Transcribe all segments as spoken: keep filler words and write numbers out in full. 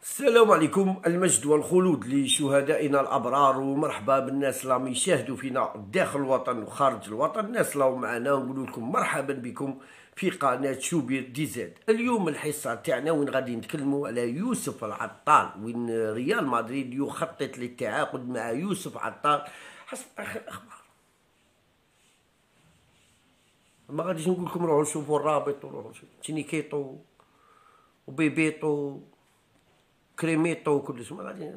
السلام عليكم، المجد والخلود لشهدائنا الأبرار، ومرحبا بالناس اللي راهم يشاهدوا فينا داخل الوطن وخارج الوطن. الناس اللي راهم معنا نقول لكم مرحبا بكم في قناة شوبير دي زاد. اليوم الحصة تاعنا وين غادي نتكلموا على يوسف العطال، وين ريال مدريد يخطط للتعاقد مع يوسف عطال حسب آخر الأخبار. ما غاديش نقول لكم روحوا شوفوا الرابط وروحوا تينيكيتو وبيبيتو كريميتو وكلش ما غادي.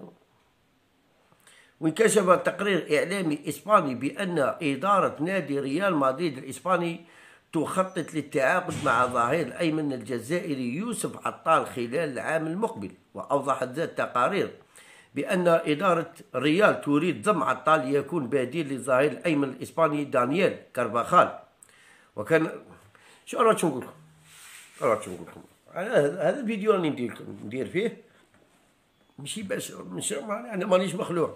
وانكشف تقرير إعلامي إسباني بأن إدارة نادي ريال مدريد الإسباني تخطط للتعاقد مع ظهير الأيمن الجزائري يوسف عطال خلال العام المقبل. وأوضحت ذات تقارير بأن إدارة ريال تريد ضم عطال ليكون بديل للظهير الأيمن الإسباني دانييل كارفاخال. وكان شو راك نقول لكم؟ راك نقول لكم هذا الفيديو راني ندير ندير فيه ماشي باش مش انا مانيش مخلوع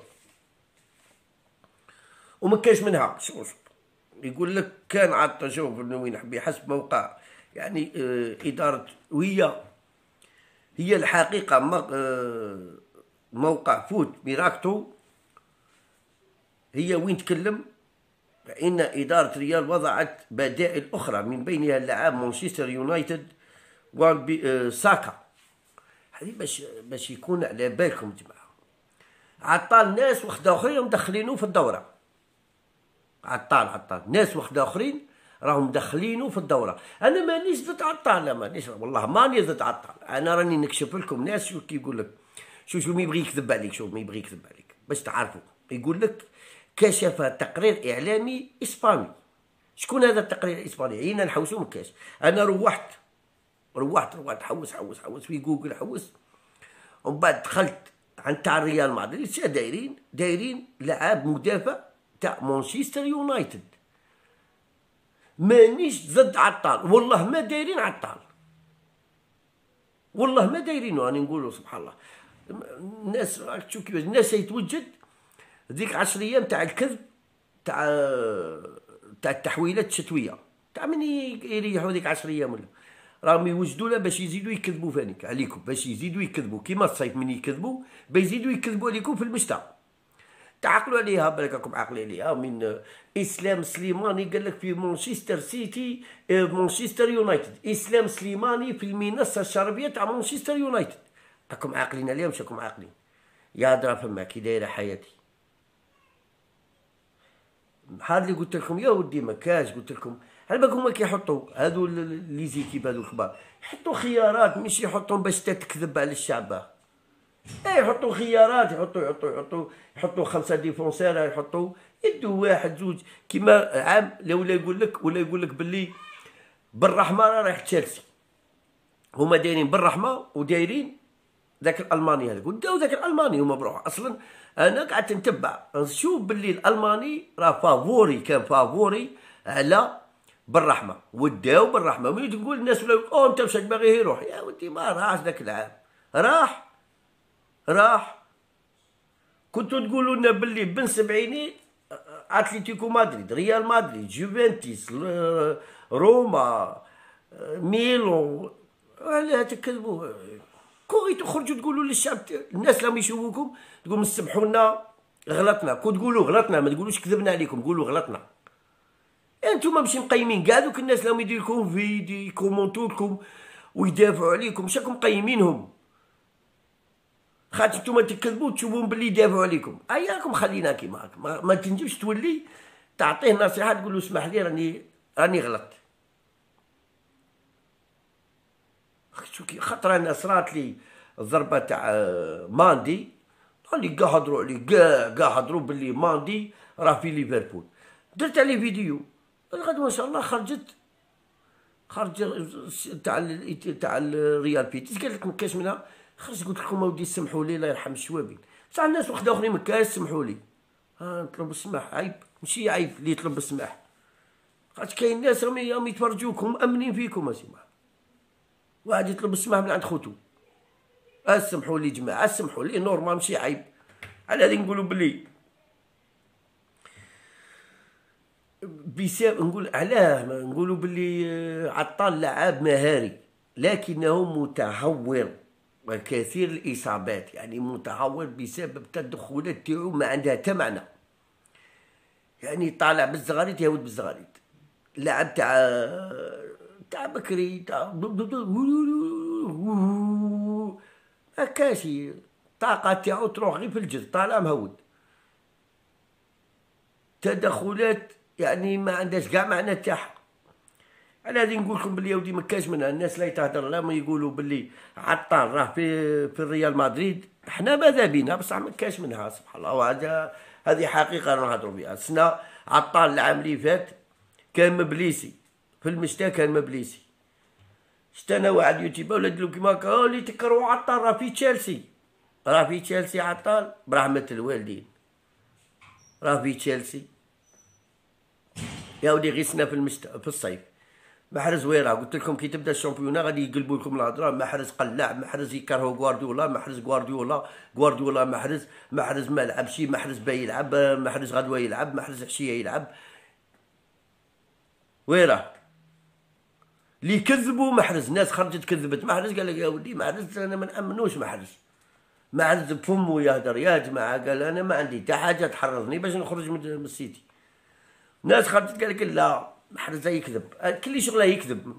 وما كاش منها. شوف يقول لك كان عطا، شوف وين بحسب موقع يعني اه اداره، وهي هي الحقيقه اه موقع فوت ميراكتو هي وين تكلم ان اداره ريال وضعت بدائل اخرى من بينها اللاعب مانشستر يونايتد وساكا. هذه باش باش يكون على بالكم جماعه. عطال ناس وخدا اخرين مدخلينه في الدوره. عطال عطال ناس وخدا اخرين راهم مدخلينه في الدوره. انا مانيش ضد عطال، مانيش والله ماني ضد عطال. انا راني نكشف لكم ناس شو كيقول لك. شو شو ما يبغي يكذب عليك، شو ما يبغي يكذب عليك باش تعرفوا. يقول لك كشف تقرير اعلامي اسباني. شكون هذا التقرير الاسباني؟ عينا نحوسو مكاش. انا روحت روحت روحت حوس حوس حوس في جوجل حوس، ومن بعد دخلت عن تاع ريال مدريد. شا دايرين دايرين لاعب مدافع تاع مانشستر يونايتد. مانيش ضد عطال والله، ما دايرين عطال والله ما دايرينه. راني نقولوا سبحان الله. الناس راك تشوف كيفاش الناس يتوجد ذيك عشر ايام تاع الكذب تاع تاع التحويلات الشتويه تاع من يريحوا ذيك عشر ايام ولا راهم يوجدوا له باش يزيدوا يكذبوا فانيك عليكم، باش يزيدوا يكذبوا كيما الصيف من يكذبوا بيزيدوا يكذبوا عليكم في المشتى. تعقلوا عليها بالك راكم عاقلين عليها. من اسلام سليماني قال لك في مانشستر سيتي مانشستر يونايتد. اسلام سليماني في المنصه الشربيه تاع مانشستر يونايتد. راكم عاقلين عليها مش راكم عاقلين؟ يا درا فما كي دايره حياتي. بحال اللي قلت لكم يا ودي ما كاش. قلت لكم على بالكم هما كيحطوا هادو لي زيكيب هادو الكبار يحطوا خيارات، مش يحطوا باش تكذب على الشعب. اي يحطوا خيارات، يحطوا يحطوا يحطوا يحطوا خمسه ديفونسير، يحطوا يدوا واحد زوج كيما عام ولا يقول لك ولا يقول لك باللي بالرحمه راه رايح تشيلسي. هما دايرين بالرحمه ودايرين ذاك الالماني هذاك وداو ذاك الالماني هما بروح. اصلا انا قعدت نتبع نشوف باللي الالماني راه فافوري، كان فافوري على بالرحمه وداو بالرحمه. ملي تقول الناس ولا او انت مشاك باغي يروح، يا ودي ما راحش ذاك العام، راح راح. كنتو تقولوا لنا باللي بن سبعيني اتلتيكو مدريد، ريال مدريد، جوفنتيس، روما، ميلو، علاه تكذبوا؟ كون تخرجوا تقولوا للشعب الناس اللي يشوفوكم تقولوا سمحوا لنا غلطنا. كون تقولوا غلطنا ما تقولوش كذبنا عليكم، قولوا غلطنا. انتم ماشي مقيمين كاع دوك الناس اللي يدير لكم فيديو يكومونتو لكم ويدافعوا عليكم، شاكم مقيمينهم؟ خاطر نتوما تكذبوا تشوفون باللي يدافعوا عليكم. ايا راكم خلينا كيما هاك، ما, ما تنجمش تولي تعطيه نصيحه تقول له اسمح لي راني راني غلط. خاطر انا صرات لي الضربه تاع ماندي اللي كاع هضروا عليه، كاع كاع هضروا باللي ماندي راه في ليفربول. درت عليه فيديو غدوه ان شاء الله خرجت خرج تاع تاع الريال بيتيس قال لك ما كاش منها. خرجت قلت لكم اودي سمحوا لي الله يرحم الشوابين. بصح الناس وحده اخرين ما كاش سمحوا لي. ها نطلب السماح عيب، ماشي عيب اللي يطلب السماح. خاطر كاين ناس راهم يتفرجوكم مامنين فيكم اسمع. واحد يطلب السماح من عند خوتو. اسمحوا لي جماعه اسمحوا لي نورمال ماشي عيب. على هذه نقولوا بلي بسبب نقول علاه نقولوا بلي عطال لعاب مهاري لكنه متهور وكثير الإصابات، يعني متعور بسبب التدخلات تاعو ما عندها حتى معنى. يعني طالع بالزغاريت يهود بالزغاريت، لعب تاع تاع بكري تاع هكاشي، الطاقة تاعو تروح غير في الجسم، طالع مهود. تدخلات يعني ما عندهاش كاع معنى تاعها. على هذه نقول لكم بلي ودي ما كاش منها. الناس لا تهدر لا ما يقولوا بلي عطال راه في في الريال مدريد، حنا ماذا بينا بصح ما كاش منها سبحان الله. وهذا هذه حقيقه نهضروا بها. سنا عطال العام اللي فات كان مبليسي في المشتا، كان مبليسي. شتا انا واحد يوتيوبر ولا ديرو كيما هكا اللي تكرهوا عطال راه في تشيلسي، راه في تشيلسي عطال برحمة الوالدين، راه في تشيلسي يا ودي. غير سنا في المشتا في الصيف محرز ويرا. قلت لكم كي تبدا الشامبيونا غادي يقلبوا لكم الهضره. محرز قلع، محرز يكرهوا غوارديولا، محرز غوارديولا غوارديولا محرز محرز ما لعبش، محرز باي يلعب، محرز غدوه يلعب، محرز عشيه يلعب. ويرا اللي كذبوا محرز، ناس خرجت كذبت محرز، قال لك يا ودي محرز انا ما نامنوش محرز. محرز بفمو يهدر يا جماعه، قال انا ما عندي حتى حاجه تحرضني باش نخرج من السيتي. ناس خرجت قال لك لا محرز يكذب، كل شغله يكذب.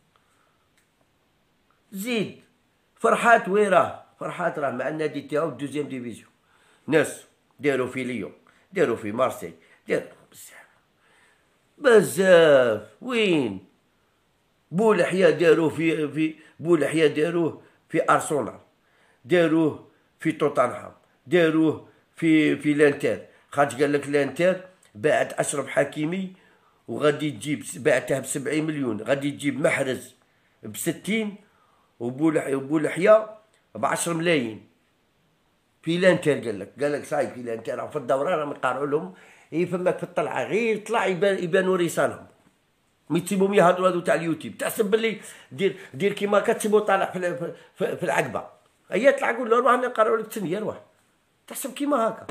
زيد فرحات ويراه، فرحات راه مع النادي تاعو دوزيام ديفيزيون. ناس داروا في ليون، داروا في مارسي، داروا بزاف بزاف. وين بولحيا داروه في في بولحيا داروه في ارسنال، داروه في توتنهام، داروه في في لانتر. خاطر قال لك لانتر باعت اشرف حكيمي وغادي تجيب، باعتها بسبعين مليون، غادي تجيب محرز بستين وبولحيا وبولحيا بعشر ملايين في لانتر. قال لك قال لك صايب في لانتر في الدورة راهم يقارعوا لهم. اي فماك في الطلعة غير طلع يبان يبانوا رسالهم. مي تسيبهم يهضروا هذو تاع اليوتيوب، تحسب باللي دير دير كيما كتسيبو طالع في, في, في العقبة. هيا طلع قول له روح نقراو لك التنية، روح تحسب كيما هكا.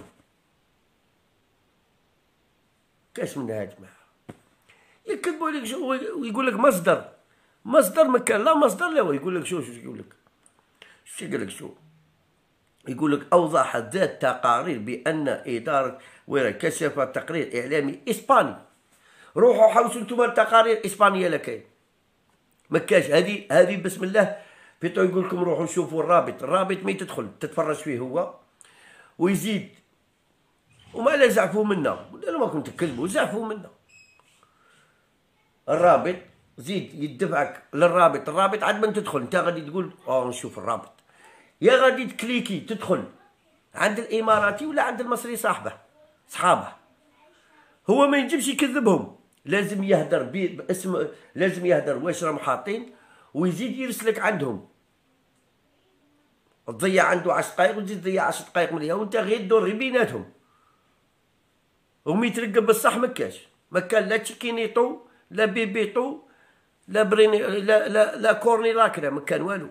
كاش من هاد جماعة يكذبوا لك شو ويقول لك مصدر، مصدر ما كان لا مصدر لا. هو يقول لك شو شو يقول لك شو يقول لك شو يقول لك أوضحت ذات تقارير بأن إدارة ويرا كشفت تقرير إعلامي إسباني. روحوا حوسوا انتم التقارير إسبانية لكاين ما كاش. هذه هذه بسم الله بيتو يقول لكم روحوا شوفوا الرابط. الرابط مي تدخل تتفرج فيه هو ويزيد. وما لا زعفوا منا ولا ما كنت تكذبوا، زعفوا منا. الرابط زيد يدفعك للرابط. الرابط عاد من تدخل انت غادي تقول اه نشوف الرابط، يا غادي تكليكي تدخل عند الاماراتي ولا عند المصري صاحبه صحابه. هو ما ينجمش يكذبهم، لازم يهدر باسم، لازم يهدر واش راهم حاطين ويزيد يرسلك عندهم. تضيع عنده عشر دقائق وتزيد تضيع عشر دقائق مليها وانت غير دور غير بيناتهم. ومي ترقب بصح مكاش، ما كان لا تشيكينيطو لا بيبيطو لا بريني لا لا لا كورني لاكرا، ما كان والو.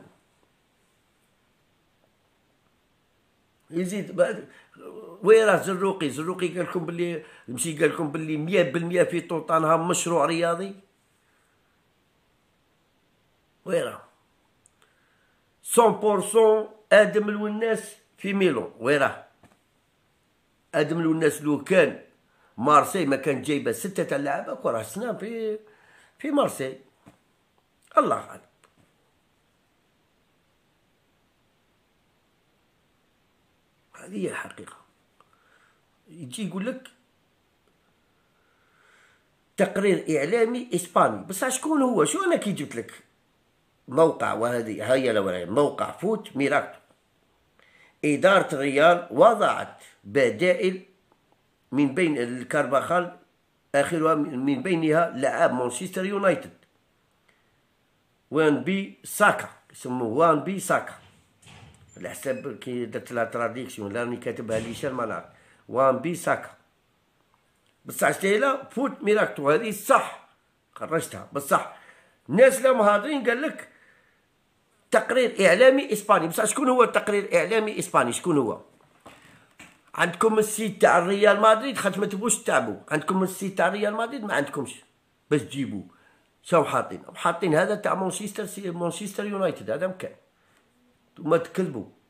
يزيد بعد وين راه زروقي؟ زروقي قال لكم باللي مشي قال لكم باللي مية بالمية في توطنهام مشروع رياضي. وين راه مية بالمية ادم الوناس في ميلون. وين راه ادم الوناس لو كان مارسي ما كان جايبه ستة تاع اللعابه كره سنان في في مارسي. الله غالب. هذه هي الحقيقه. يجي يقول لك تقرير اعلامي اسباني، بصح شكون هو؟ شو انا كي جبت لك موقع، وهذه هيا لو موقع فوت ميراكتو. اداره الريال وضعت بدائل من بين الكارفاخال اخرها من بينها لاعب مانشستر يونايتد وان بي ساكا، يسموه وان بي ساكا على حساب كي درت لها تراديكسيون، راني كاتبها لي شال ما نعرف. وان بي ساكا بصح شتيلا فوت ميراكتو هذه صح خرجتها بصح. الناس لا مهاضرين قال لك تقرير اعلامي اسباني، بصح شكون هو التقرير اعلامي اسباني؟ شكون هو؟ عندكم السيت تاع الريال مدريد خاطر ما تبوش تتعبوا، عندكم السيت تاع الريال مدريد ما عندكمش باش تجيبوه. شنو حاطين؟ حاطين هذا تاع مانشستر سي مانشستر يونايتد، هذا مكان نتوما تكذبوا.